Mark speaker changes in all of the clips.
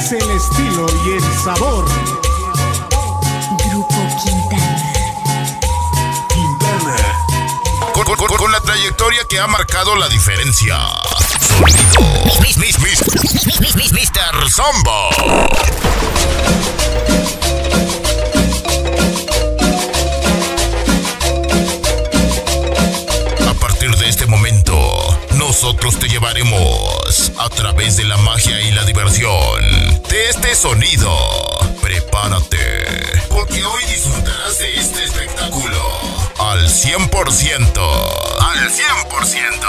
Speaker 1: es el estilo y el sabor.
Speaker 2: Grupo Quintana.
Speaker 3: Con la trayectoria que ha marcado la diferencia. Sonido Mr. Zombo. A partir de este momento, nosotros te llevaremos a través de la magia y la diversión de este sonido. Prepárate, porque hoy disfrutarás de este espectáculo al 100%. Al 100%.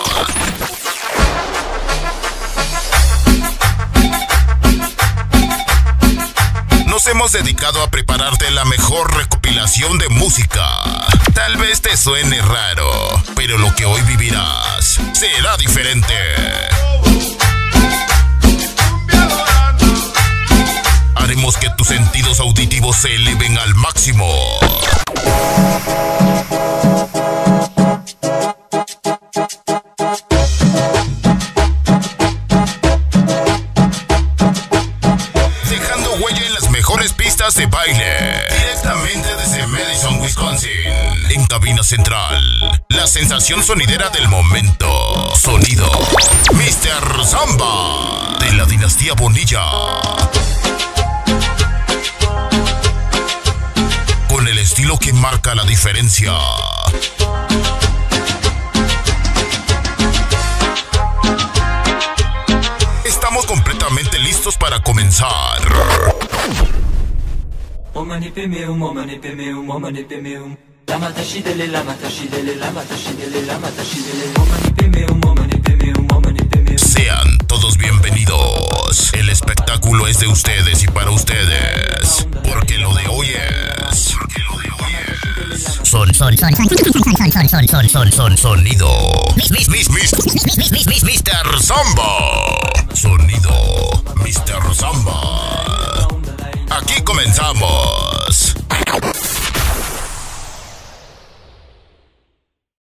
Speaker 3: Nos hemos dedicado a prepararte la mejor recopilación de música. Tal vez te suene raro, pero lo que hoy vivirás será diferente. Haremos que tus sentidos auditivos se eleven al máximo. Dejando huella en las mejores pistas de baile. Directamente desde Madison, Wisconsin. En cabina central, la sensación sonidera del momento. Sonido Mr. Zamba, de la dinastía Bonilla. Con el estilo que marca la diferencia. Estamos completamente listos para comenzar. Sean todos bienvenidos. El espectáculo es de ustedes y para ustedes. Porque lo de hoy es... Sonido Mr. Zamba. Sonido Mr. Zamba. Aquí comenzamos.